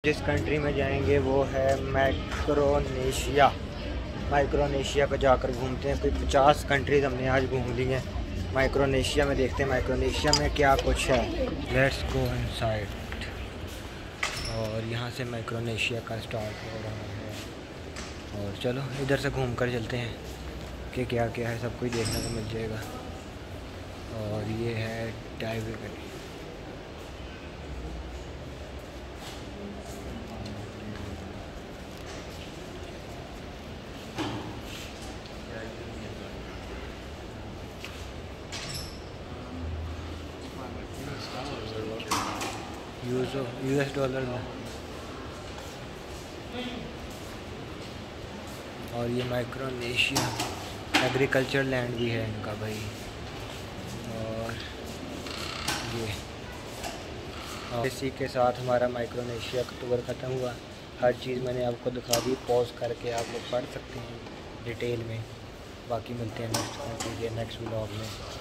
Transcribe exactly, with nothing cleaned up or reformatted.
जिस कंट्री में जाएंगे वो है माइक्रोनेशिया। माइक्रोनेशिया को जाकर घूमते हैं। कोई पचास कंट्रीज हमने आज घूम ली हैं। माइक्रोनेशिया में देखते हैं माइक्रोनेशिया में क्या कुछ है। Let's go inside. और यहाँ से माइक्रोनेशिया का स्टार्ट हो रहा है। और चलो इधर से घूम कर चलते हैं कि क्या क्या है, सब कुछ देखने को मिल जाएगा। और ये है डाइविंग। यूएस डॉलर में। और ये माइक्रोनेशिया एग्रीकल्चर लैंड भी है इनका भाई। और ये और इसी के साथ हमारा माइक्रोनेशिया का टूर ख़त्म हुआ। हर चीज़ मैंने आपको दिखा दी, पॉज करके आप लोग पढ़ सकते हैं डिटेल में। बाकी मिलते हैं नेक्स्ट कंट्री के नेक्स्ट व्लॉग में।